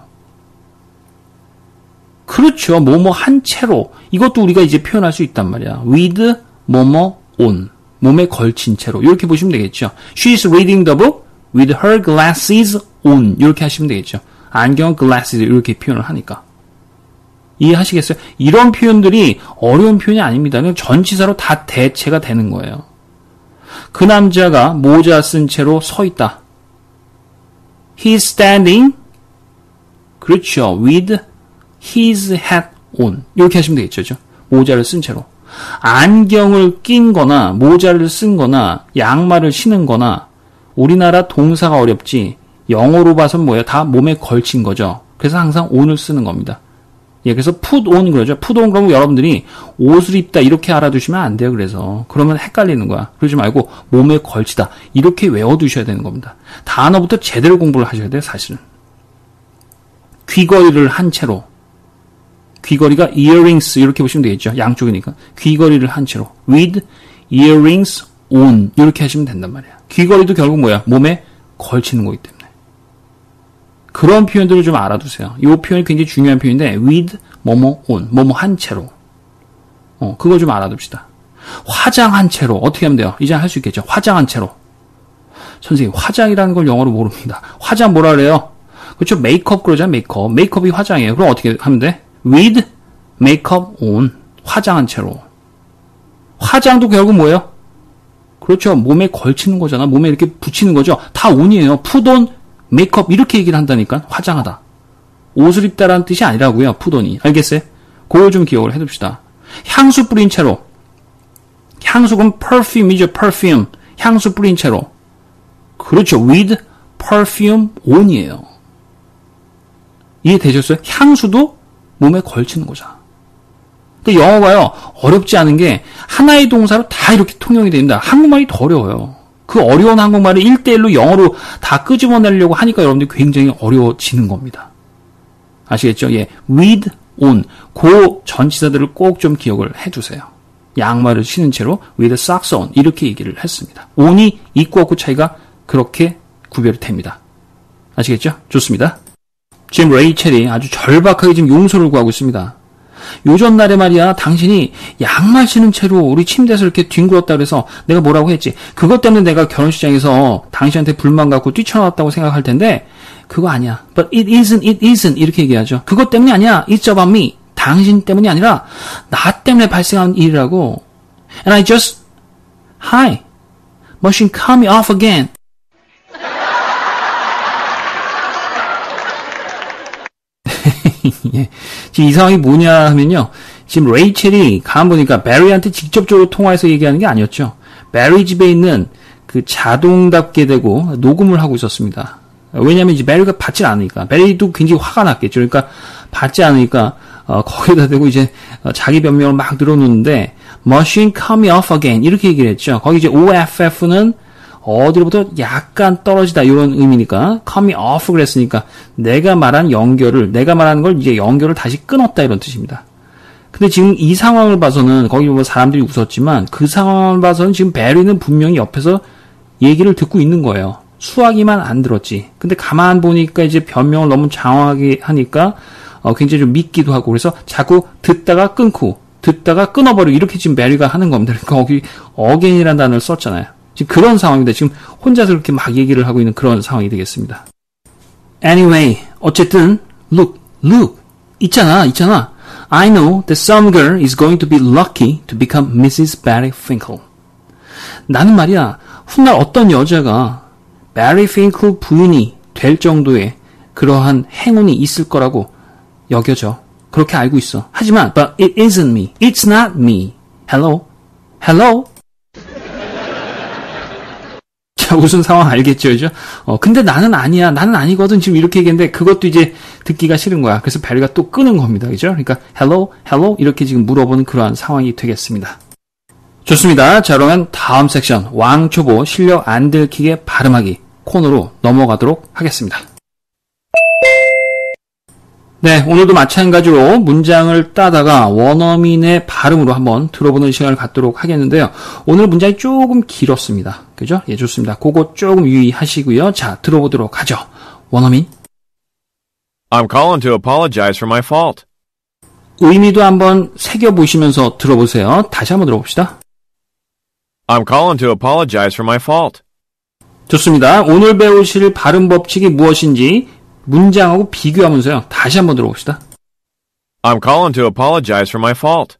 그렇죠. 뭐뭐 한 채로. 이것도 우리가 이제 표현할 수 있단 말이야. with 뭐뭐 on. 몸에 걸친 채로. 이렇게 보시면 되겠죠. She is reading the book with her glasses on. 이렇게 하시면 되겠죠. 안경 glasses 이렇게 표현을 하니까. 이해하시겠어요? 이런 표현들이 어려운 표현이 아닙니다. 그냥 전치사로 다 대체가 되는 거예요. 그 남자가 모자 쓴 채로 서 있다. He is standing. 그렇죠. with his hat on. 이렇게 하시면 되겠죠. 모자를 쓴 채로. 안경을 낀 거나 모자를 쓴 거나 양말을 신은 거나 우리나라 동사가 어렵지 영어로 봐선 뭐예요? 다 몸에 걸친 거죠. 그래서 항상 on을 쓰는 겁니다. 예, 그래서 put on 그러죠. put on 그러면 여러분들이 옷을 입다 이렇게 알아두시면 안 돼요. 그래서 그러면 헷갈리는 거야. 그러지 말고 몸에 걸치다 이렇게 외워두셔야 되는 겁니다. 단어부터 제대로 공부를 하셔야 돼요. 사실은. 귀걸이를 한 채로. 귀걸이가 earrings 이렇게 보시면 되겠죠. 양쪽이니까. 귀걸이를 한 채로. with earrings on 이렇게 하시면 된단 말이야. 귀걸이도 결국 뭐야? 몸에 걸치는 거기 때문에. 그런 표현들을 좀 알아두세요. 이 표현이 굉장히 중요한 표현인데 with 뭐뭐 on 뭐뭐 한 채로. 어, 그거 좀 알아둡시다. 화장한 채로 어떻게 하면 돼요? 이제 할 수 있겠죠. 화장한 채로. 선생님 화장이라는 걸 영어로 모릅니다. 화장 뭐라 그래요? 그렇죠. 메이크업 그러잖아요. 메이크업. 메이크업이 화장이에요. 그럼 어떻게 하면 돼? with makeup on. 화장한 채로. 화장도 결국 뭐예요? 그렇죠. 몸에 걸치는 거잖아. 몸에 이렇게 붙이는 거죠. 다 on이에요. put on 메이크업 이렇게 얘기를 한다니까. 화장하다. 옷을 입다라는 뜻이 아니라고요. put on이. 알겠어요? 그걸 좀 기억을 해둡시다. 향수 뿌린 채로. 향수는 perfume이죠. perfume. 향수 뿌린 채로. 그렇죠. with perfume on이에요. 이해되셨어요? 향수도 몸에 걸치는 거잖아. 근데 영어가요. 어렵지 않은 게 하나의 동사로 다 이렇게 통용이 됩니다. 한국말이 더 어려워요. 그 어려운 한국말을 일 대일로 영어로 다 끄집어내려고 하니까 여러분들이 굉장히 어려워지는 겁니다. 아시겠죠? 예, with, on. 그 전치사들을 꼭 좀 기억을 해두세요. 양말을 신은 채로 with socks on 이렇게 얘기를 했습니다. on이 있고 없고 차이가 그렇게 구별이 됩니다. 아시겠죠? 좋습니다. 지금 레이첼이 아주 절박하게 지금 용서를 구하고 있습니다. 요전 날에 말이야 당신이 양말 신은 채로 우리 침대에서 이렇게 뒹굴었다 그래서 내가 뭐라고 했지. 그것 때문에 내가 결혼식장에서 당신한테 불만 갖고 뛰쳐나왔다고 생각할 텐데 그거 아니야. But it isn't, it isn't 이렇게 얘기하죠. 그것 때문이 아니야. It's about me. 당신 때문이 아니라 나 때문에 발생한 일이라고. And I just, hi, machine cut me off again. 예. 지금 이 상황이 뭐냐 하면요. 지금 레이첼이 가만 보니까 베리한테 직접적으로 통화해서 얘기하는 게 아니었죠. 베리 집에 있는 그 자동답게 되고 녹음을 하고 있었습니다. 왜냐하면 이제 베리가 받지 않으니까. 베리도 굉장히 화가 났겠죠. 그러니까 받지 않으니까 어, 거기다 대고 이제 어, 자기 변명을 막 늘어놓는데 machine cut me off again 이렇게 얘기를 했죠. 거기 이제 오에프에프는 어디로부터 약간 떨어지다 이런 의미니까 cut me off 그랬으니까 내가 말한 연결을 내가 말하는 걸 이제 연결을 다시 끊었다 이런 뜻입니다. 근데 지금 이 상황을 봐서는 거기 보면 사람들이 웃었지만 그 상황을 봐서는 지금 베리는 분명히 옆에서 얘기를 듣고 있는 거예요. 수화기만 안 들었지. 근데 가만 보니까 이제 변명을 너무 장황하게 하니까 어, 굉장히 좀 믿기도 하고 그래서 자꾸 듣다가 끊고 듣다가 끊어버리고 이렇게 지금 베리가 하는 겁니다. 그러니까 거기 again이라는 단어를 썼잖아요. 지금 그런 상황입니다. 지금 혼자서 그렇게 막 얘기를 하고 있는 그런 상황이 되겠습니다. Anyway, 어쨌든 look, look, 있잖아, 있잖아. I know that some girl is going to be lucky to become 미시스 Barry Finkel. 나는 말이야, 훗날 어떤 여자가 Barry Finkel 부인이 될 정도의 그러한 행운이 있을 거라고 여겨져. 그렇게 알고 있어. 하지만, but it isn't me. It's not me. Hello? Hello? 자, 무슨 상황 알겠죠, 그죠? 어, 근데 나는 아니야, 나는 아니거든, 지금 이렇게 얘기했는데, 그것도 이제 듣기가 싫은 거야. 그래서 베리가 또 끄는 겁니다, 그죠? 그러니까, hello, hello, 이렇게 지금 물어보는 그러한 상황이 되겠습니다. 좋습니다. 자, 그러면 다음 섹션, 왕초보 실력 안 들키게 발음하기 코너로 넘어가도록 하겠습니다. 네, 오늘도 마찬가지로 문장을 따다가 원어민의 발음으로 한번 들어보는 시간을 갖도록 하겠는데요. 오늘 문장이 조금 길었습니다. 그죠? 예, 좋습니다. 그거 조금 유의하시고요. 자, 들어보도록 하죠. 원어민. I'm calling to apologize for my fault. 의미도 한번 새겨보시면서 들어보세요. 다시 한번 들어봅시다. I'm calling to apologize for my fault. 좋습니다. 오늘 배우실 발음 법칙이 무엇인지 문장하고 비교하면서요. 다시 한번 들어봅시다. I'm calling to apologize for my fault.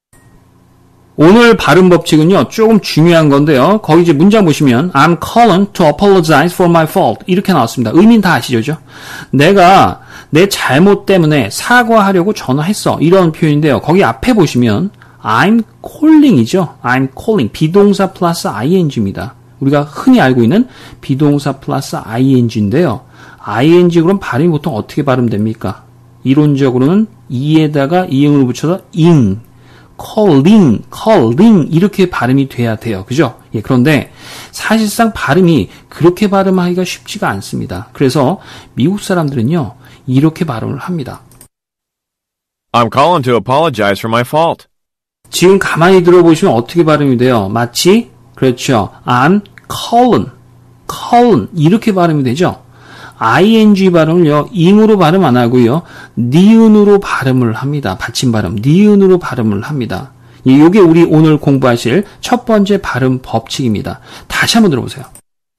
오늘 발음 법칙은요. 조금 중요한 건데요. 거기 이제 문장 보시면 I'm calling to apologize for my fault 이렇게 나왔습니다. 의미는 다 아시죠? 내가 내 잘못 때문에 사과하려고 전화했어. 이런 표현인데요. 거기 앞에 보시면 I'm calling이죠. I'm calling. 비동사 플러스 ing입니다. 우리가 흔히 알고 있는 비동사 플러스 ing인데요. ing 그럼 발음이 보통 어떻게 발음됩니까? 이론적으로는 이에다가 이응을 붙여서 ing, calling, calling 이렇게 발음이 돼야 돼요. 그죠? 예, 그런데 사실상 발음이 그렇게 발음하기가 쉽지가 않습니다. 그래서 미국 사람들은요. 이렇게 발음을 합니다. I'm calling to apologize for my fault. 지금 가만히 들어보시면 어떻게 발음이 돼요? 마치 그렇죠. I'm calling, calling 이렇게 발음이 되죠. ing 발음을요. ing으로 발음 안 하고요. 니은으로 발음을 합니다. 받침 발음. 니은으로 발음을 합니다. 이게 우리 오늘 공부하실 첫 번째 발음 법칙입니다. 다시 한번 들어보세요.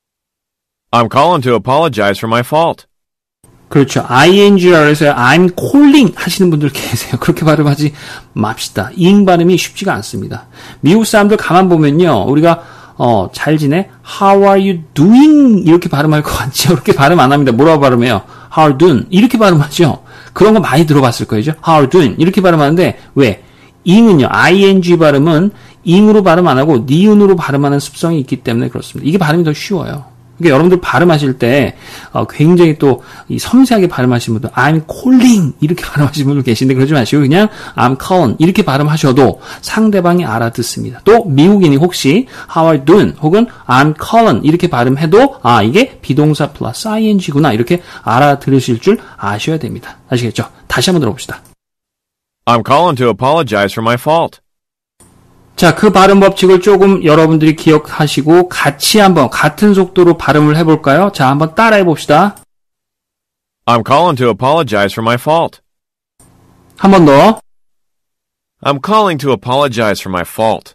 I'm calling to apologize for my fault. 그렇죠. ing라고 해서 I'm calling 하시는 분들 계세요. 그렇게 발음하지 맙시다. ing 발음이 쉽지가 않습니다. 미국 사람들 가만 보면요. 우리가 어, 잘 지내? How are you doing? 이렇게 발음할 것 같죠? 그렇게 발음 안 합니다. 뭐라고 발음해요? How are you doing? 이렇게 발음하죠? 그런 거 많이 들어봤을 거예요. How are you doing? 이렇게 발음하는데, 왜? ing은요, ing 발음은 ing으로 발음 안 하고 니은으로 발음하는 습성이 있기 때문에 그렇습니다. 이게 발음이 더 쉬워요. 그러니까 여러분들 발음하실 때 어, 굉장히 또 이 섬세하게 발음하시는 분들 I'm calling 이렇게 발음하시는 분들 계신데 그러지 마시고 그냥 I'm calling 이렇게 발음하셔도 상대방이 알아듣습니다. 또 미국인이 혹시 How are you doing? 혹은 I'm calling 이렇게 발음해도 아 이게 비동사 플러스 ing구나 이렇게 알아들으실 줄 아셔야 됩니다. 아시겠죠? 다시 한번 들어봅시다. I'm calling to apologize for my fault. 자, 그 발음 법칙을 조금 여러분들이 기억하시고 같이 한번 같은 속도로 발음을 해볼까요? 자, 한번 따라해 봅시다. I'm calling to apologize for my fault. 한 번 더. I'm calling to apologize for my fault.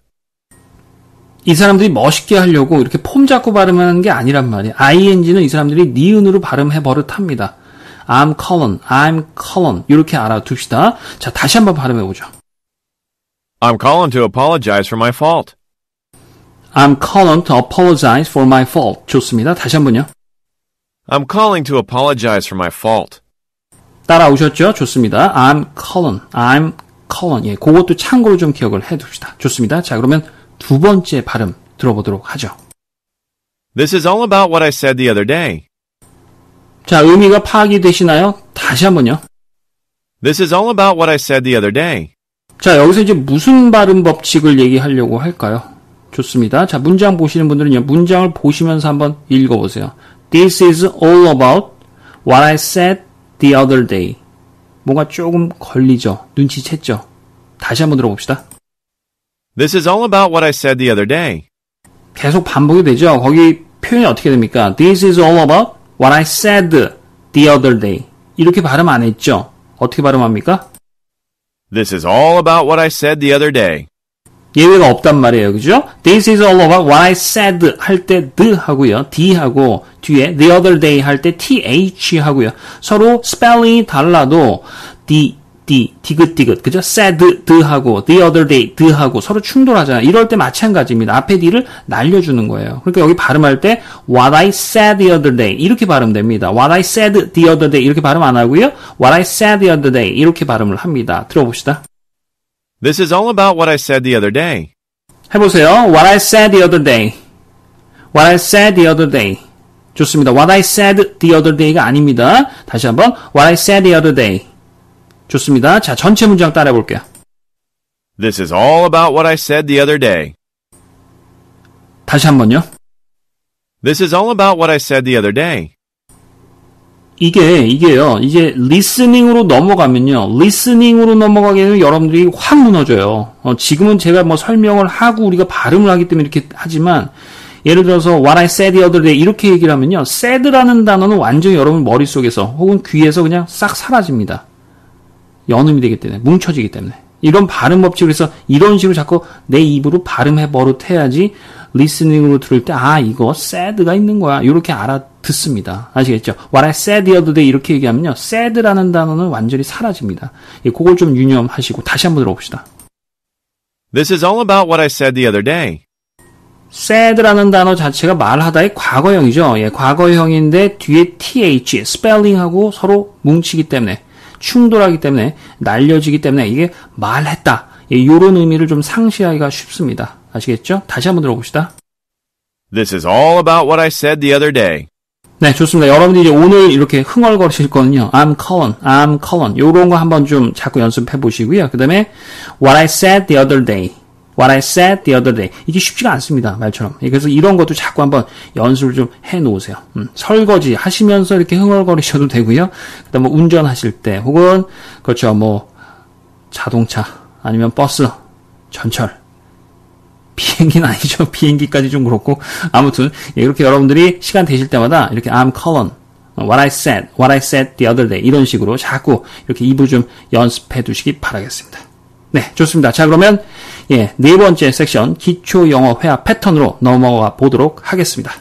이 사람들이 멋있게 하려고 이렇게 폼 잡고 발음하는 게 아니란 말이에요. ing는 이 사람들이 니은으로 발음해 버릇합니다. I'm calling, I'm calling 이렇게 알아둡시다. 자, 다시 한번 발음해 보죠. I'm calling to apologize for my fault. I'm calling to apologize for my fault. 좋습니다. 다시 한번요. I'm calling to apologize for my fault. 따라오셨죠? 좋습니다. I'm calling, I'm calling. 예, 그것도 참고로 좀 기억을 해둡시다. 좋습니다. 자, 그러면 두 번째 발음 들어보도록 하죠. This is all about what I said the other day. 자, 의미가 파악이 되시나요? 다시 한번요. This is all about what I said the other day. 자, 여기서 이제 무슨 발음 법칙을 얘기하려고 할까요? 좋습니다. 자, 문장 보시는 분들은요, 문장을 보시면서 한번 읽어보세요. This is all about what I said the other day. 뭔가 조금 걸리죠? 눈치챘죠? 다시 한번 들어봅시다. This is all about what I said the other day. 계속 반복이 되죠? 거기 표현이 어떻게 됩니까? This is all about what I said the other day. 이렇게 발음 안 했죠? 어떻게 발음합니까? This is all about what I said the other day. 예외가 없단 말이에요. 그죠? This is all about what I said 할 때 the 하고요. d 하고 뒤에 the other day 할 때 th 하고요. 서로 스펠링이 달라도 d, d, 디귿디귿. 그죠? said the 하고 the other day the 하고 서로 충돌하잖아요. 이럴 때 마찬가지입니다. 앞에 d를 날려주는 거예요. 그러니까 여기 발음할 때 what I said the other day 이렇게 발음됩니다. what I said the other day 이렇게 발음 안 하고요. what I said the other day 이렇게 발음을 합니다. 들어봅시다. This is all about what I said the other day. 해보세요. What I said the other day. What I said the other day. 좋습니다. What I said the other day가 아닙니다. 다시 한번 What I said the other day. 좋습니다. 자, 전체 문장 따라해 볼게요. This is all about what I said the other day. 다시 한번요. This is all about what I said the other day. 이게, 이게요, 이제, 리스닝으로 넘어가면요, 리스닝으로 넘어가게 되면 여러분들이 확 무너져요. 어, 지금은 제가 뭐 설명을 하고 우리가 발음을 하기 때문에 이렇게 하지만, 예를 들어서, what I said the other day, 이렇게 얘기를 하면요, said라는 단어는 완전히 여러분 머릿속에서, 혹은 귀에서 그냥 싹 사라집니다. 연음이 되기 때문에, 뭉쳐지기 때문에. 이런 발음 법칙, 그래서 이런 식으로 자꾸 내 입으로 발음해 버릇해야지, 리스닝으로 들을 때, 아, 이거 said가 있는 거야. 이렇게 알아듣습니다. 아시겠죠? What I said the other day 이렇게 얘기하면요. said라는 단어는 완전히 사라집니다. 예, 그걸 좀 유념하시고 다시 한번 들어봅시다. This is all about what I said the other day. said라는 단어 자체가 말하다의 과거형이죠. 예, 과거형인데 뒤에 th, 스펠링하고 서로 뭉치기 때문에, 충돌하기 때문에, 날려지기 때문에 이게 말했다. 예, 이런 의미를 좀 상시하기가 쉽습니다. 아시겠죠? 다시 한번 들어봅시다. This is all about what I said the other day. 네, 좋습니다. 여러분들이 이제 오늘 이렇게 흥얼거리실 거는요. I'm calling, I'm calling. 요런 거 한번 좀 자꾸 연습해 보시고요. 그 다음에 what I said the other day. What I said the other day. 이게 쉽지가 않습니다. 말처럼. 그래서 이런 것도 자꾸 한번 연습을 좀 해 놓으세요. 음, 설거지 하시면서 이렇게 흥얼거리셔도 되고요. 그 다음에 뭐 운전하실 때 혹은 그렇죠. 뭐 자동차 아니면 버스, 전철. 비행기는 아니죠. 비행기까지 좀 그렇고. 아무튼, 이렇게 여러분들이 시간 되실 때마다 이렇게 I'm calling, what I said, what I said the other day. 이런 식으로 자꾸 이렇게 입을 좀 연습해 두시기 바라겠습니다. 네, 좋습니다. 자, 그러면, 예, 네 번째 섹션, 기초 영어 회화 패턴으로 넘어가 보도록 하겠습니다.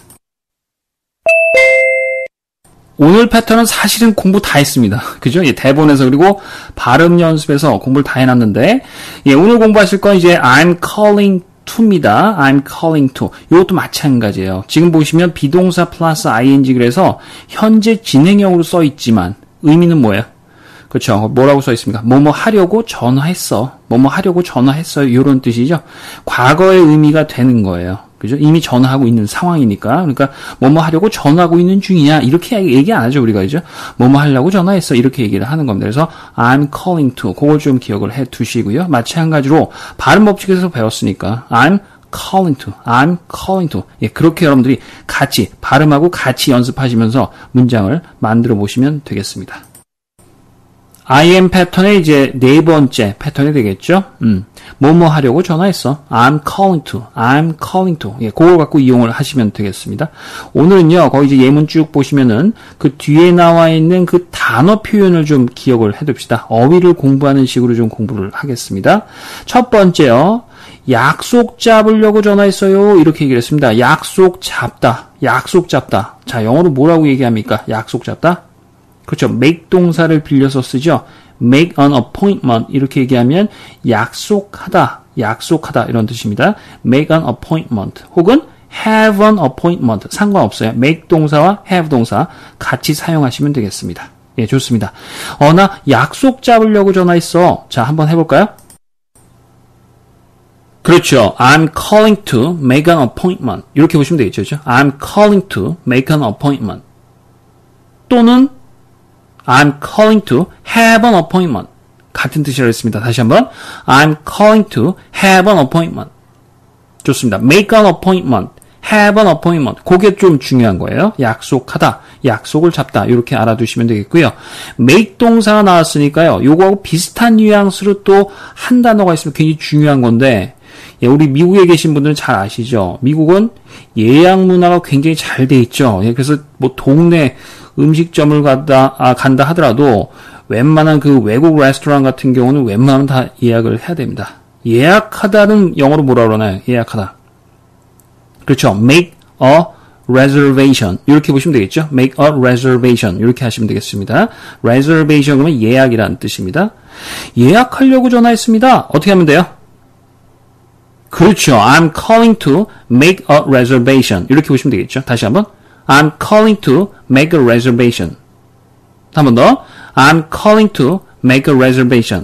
오늘 패턴은 사실은 공부 다 했습니다. 그죠? 예, 대본에서 그리고 발음 연습에서 공부를 다 해놨는데, 예, 오늘 공부하실 건 이제 I'm calling to입니다. I'm calling to. 이것도 마찬가지예요. 지금 보시면 비동사 플러스 ing 그래서 현재 진행형으로 써 있지만 의미는 뭐예요? 그렇죠. 뭐라고 써 있습니까? 뭐뭐 하려고 전화했어. 뭐뭐 하려고 전화했어요. 이런 뜻이죠. 과거의 의미가 되는 거예요. 그죠? 이미 전화하고 있는 상황이니까. 그러니까 뭐뭐 하려고 전화하고 있는 중이야. 이렇게 얘기 안 하죠, 우리가. 그죠? 뭐뭐 하려고 전화했어. 이렇게 얘기를 하는 겁니다. 그래서 I'm calling to. 그걸 좀 기억을 해 두시고요. 마찬가지로 발음 법칙에서 배웠으니까 I'm calling to. I'm calling to. 예, 그렇게 여러분들이 같이 발음하고 같이 연습하시면서 문장을 만들어 보시면 되겠습니다. 아이엠 패턴의 이제 네 번째 패턴이 되겠죠. 음, 뭐뭐 하려고 전화했어. I'm calling to. I'm calling to. 예, 그걸 갖고 이용을 하시면 되겠습니다. 오늘은요, 거기 이제 예문 쭉 보시면은 그 뒤에 나와 있는 그 단어 표현을 좀 기억을 해둡시다. 어휘를 공부하는 식으로 좀 공부를 하겠습니다. 첫 번째요. 약속 잡으려고 전화했어요. 이렇게 얘기를 했습니다. 약속 잡다. 약속 잡다. 자, 영어로 뭐라고 얘기합니까? 약속 잡다. 그렇죠. make 동사를 빌려서 쓰죠. make an appointment 이렇게 얘기하면 약속하다, 약속하다 이런 뜻입니다. make an appointment 혹은 have an appointment 상관없어요. make 동사와 have 동사 같이 사용하시면 되겠습니다. 예, 좋습니다. 어, 나 약속 잡으려고 전화했어. 자, 한번 해볼까요? 그렇죠. I'm calling to make an appointment 이렇게 보시면 되겠죠. 그렇죠? I'm calling to make an appointment 또는 I'm calling to have an appointment. 같은 뜻이라고 했습니다. 다시 한번. I'm calling to have an appointment. 좋습니다. make an appointment. have an appointment. 그게 좀 중요한 거예요. 약속하다. 약속을 잡다. 이렇게 알아두시면 되겠고요. make 동사가 나왔으니까요. 요거하고 비슷한 뉘앙스로 또 한 단어가 있으면 굉장히 중요한 건데 예, 우리 미국에 계신 분들은 잘 아시죠? 미국은 예약 문화가 굉장히 잘 돼 있죠. 예, 그래서 뭐 동네 음식점을 간다, 아, 간다 하더라도 웬만한 그 외국 레스토랑 같은 경우는 웬만하면 다 예약을 해야 됩니다. 예약하다는 영어로 뭐라 그러나요? 예약하다. 그렇죠. make a reservation. 이렇게 보시면 되겠죠. make a reservation. 이렇게 하시면 되겠습니다. reservation 그러면 예약이라는 뜻입니다. 예약하려고 전화했습니다. 어떻게 하면 돼요? 그렇죠. I'm calling to make a reservation. 이렇게 보시면 되겠죠. 다시 한번. I'm calling to make a reservation. 한 번 더. I'm calling to make a reservation.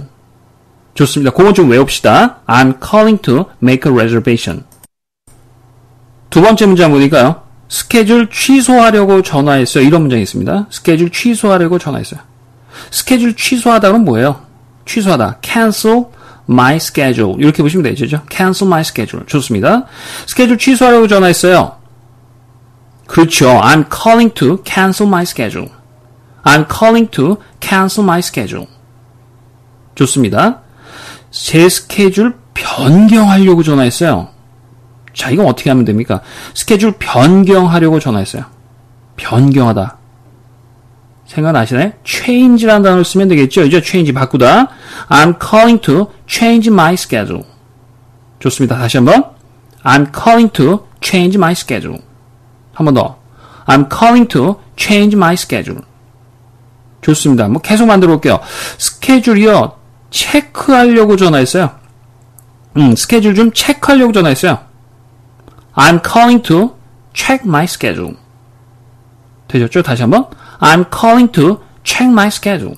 좋습니다. 그건 좀 외웁시다. I'm calling to make a reservation. 두 번째 문장 보니까요. 스케줄 취소하려고 전화했어요. 이런 문장이 있습니다. 스케줄 취소하려고 전화했어요. 스케줄 취소하다는 뭐예요? 취소하다. cancel my schedule. 이렇게 보시면 되죠. cancel my schedule. 좋습니다. 스케줄 취소하려고 전화했어요. 그렇죠. I'm calling to cancel my schedule. I'm calling to cancel my schedule. 좋습니다. 제 스케줄 변경하려고 전화했어요. 자, 이건 어떻게 하면 됩니까? 스케줄 변경하려고 전화했어요. 변경하다. 생각나시나요? change라는 단어를 쓰면 되겠죠? 이제 change 바꾸다. I'm calling to change my schedule. 좋습니다. 다시 한번. I'm calling to change my schedule. 한 번 더. I'm calling to change my schedule. 좋습니다. 뭐 계속 만들어 볼게요. 스케줄이요. 체크하려고 전화했어요. 음, 스케줄 좀 체크하려고 전화했어요. I'm calling to check my schedule. 되셨죠? 다시 한번. I'm calling to check my schedule.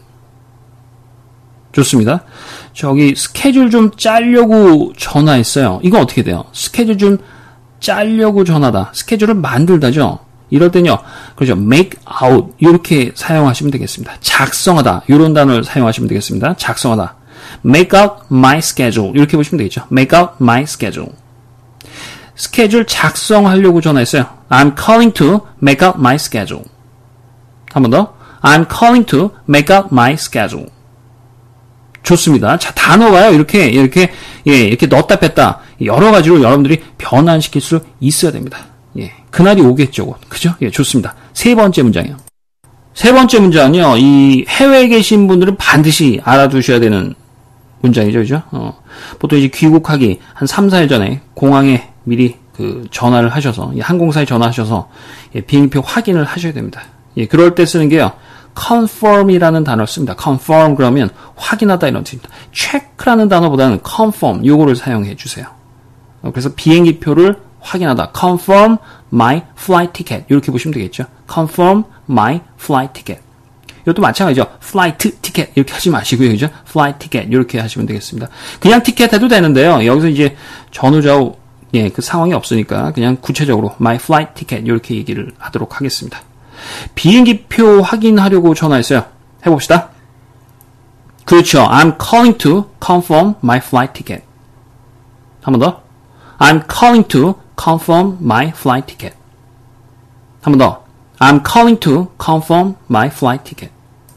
좋습니다. 저기 스케줄 좀 짜려고 전화했어요. 이거 어떻게 돼요? 스케줄 좀 짜려고 전화다. 스케줄을 만들다죠. 이럴 땐요. 그렇죠. make out 이렇게 사용하시면 되겠습니다. 작성하다. 이런 단어를 사용하시면 되겠습니다. 작성하다. make out my schedule 이렇게 보시면 되겠죠. make out my schedule. 스케줄 작성하려고 전화했어요. I'm calling to make out my schedule. 한 번 더. I'm calling to make out my schedule. 좋습니다. 자, 단어가요. 이렇게 이렇게 예, 이렇게 넣었다 뺐다 여러 가지로 여러분들이 변환시킬 수 있어야 됩니다. 예. 그날이 오겠죠. 그죠? 예, 좋습니다. 세 번째 문장이요. 세 번째 문장은요. 이 해외에 계신 분들은 반드시 알아두셔야 되는 문장이죠. 그죠? 어. 보통 이제 귀국하기 한 삼, 사일 전에 공항에 미리 그 전화를 하셔서 항공사에 전화하셔서 예, 비행기표 확인을 하셔야 됩니다. 예, 그럴 때 쓰는 게요. confirm이라는 단어를 씁니다. confirm 그러면 확인하다 이런 뜻입니다. check라는 단어보다는 confirm 요거를 사용해 주세요. 어, 그래서 비행기표를 확인하다. confirm my flight ticket 이렇게 보시면 되겠죠. confirm my flight ticket. 이것도 마찬가지죠. flight ticket 이렇게 하지 마시고요. 그죠? flight ticket 이렇게 하시면 되겠습니다. 그냥 티켓 해도 되는데요. 여기서 이제 전후좌우 예, 그 상황이 없으니까 그냥 구체적으로 my flight ticket 이렇게 얘기를 하도록 하겠습니다. 비행기표 확인하려고 전화했어요. 해봅시다. 그렇죠. I'm calling to confirm my flight ticket. 한 번 더. I'm calling to confirm my flight ticket. 한 번 더. I'm calling to confirm my flight ticket.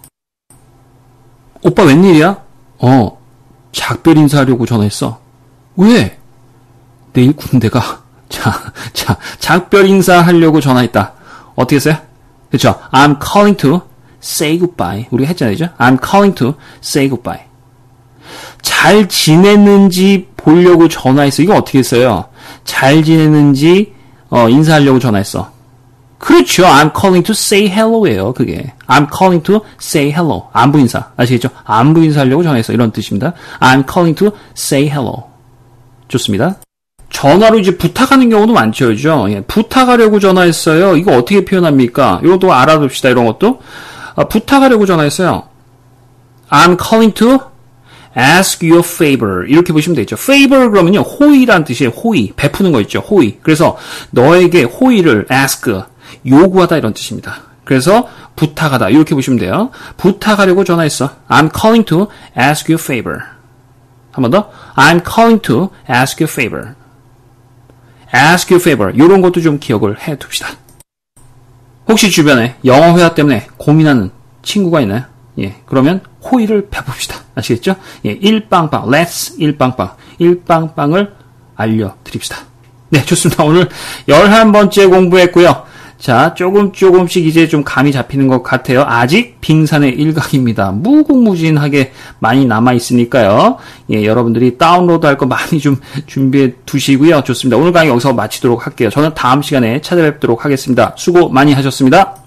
오빠 웬일이야? 어, 작별 인사하려고 전화했어. 왜? 내일 군대가. 자, 자, 작별 인사하려고 전화했다. 어떻게 했어요? 그렇죠. I'm calling to say goodbye. 우리가 했잖아요. 그죠? I'm calling to say goodbye. 잘 지냈는지 보려고 전화했어. 이거 어떻게 했어요? 잘 지냈는지 어, 인사하려고 전화했어. 그렇죠. I'm calling to say hello예요. 그게. I'm calling to say hello. 안부 인사. 아시겠죠? 안부 인사하려고 전화했어. 이런 뜻입니다. I'm calling to say hello. 좋습니다. 전화로 이제 부탁하는 경우도 많죠. 그죠? 예, 부탁하려고 전화했어요. 이거 어떻게 표현합니까? 이것도 알아둡시다. 이런 것도. 아, 부탁하려고 전화했어요. I'm calling to ask you a favor. 이렇게 보시면 되죠. favor 그러면요. 호의라는 뜻이에요. 호의. 베푸는 거 있죠. 호의. 그래서 너에게 호의를 ask. 요구하다 이런 뜻입니다. 그래서 부탁하다. 이렇게 보시면 돼요. 부탁하려고 전화했어. I'm calling to ask you a favor. 한 번 더. I'm calling to ask you a favor. ask you a favor. 이런 것도 좀 기억을 해 둡시다. 혹시 주변에 영어 회화 때문에 고민하는 친구가 있나요? 예, 그러면 호의를 베풉시다. 아시겠죠? 예, 일빵빵, let's 일빵빵, 일빵빵을 알려드립시다. 네, 좋습니다. 오늘 열한 번째 공부했고요. 자, 조금 조금씩 이제 좀 감이 잡히는 것 같아요. 아직 빙산의 일각입니다. 무궁무진하게 많이 남아있으니까요. 예, 여러분들이 다운로드 할 거 많이 좀 준비해 두시고요. 좋습니다. 오늘 강의 여기서 마치도록 할게요. 저는 다음 시간에 찾아뵙도록 하겠습니다. 수고 많이 하셨습니다.